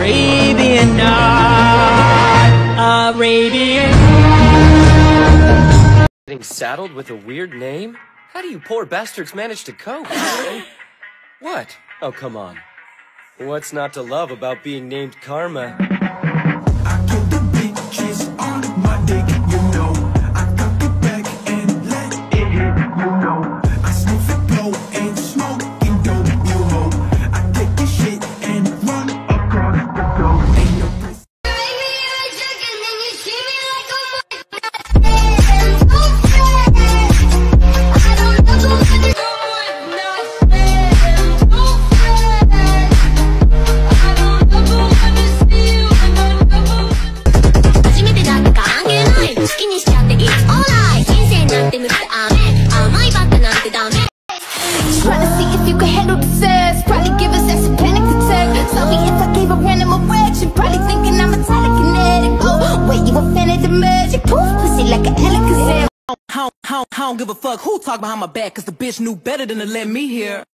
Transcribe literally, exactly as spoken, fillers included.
Arabian Night, Arabian. Getting saddled with a weird name? How do you poor bastards manage to cope? What? Oh, come on. What's not to love about being named Karma? I get the bitches on my dick, you know. I cock it back and let it hit, you know. I sniff it, blow and smoke and dope, you know. I take this shit and run across the globe. Ain't no place. Trying to see if you can handle the sex. Probably give us that some panic attack. Sorry if I gave a random erection. Probably thinking I'm a telekinetic. Oh, wait, you a fan of the magic? Poof, pussy like an Alakazam. I don't, I don't, I don't give a fuck who talk behind my back, cause the bitch knew better than to let me hear.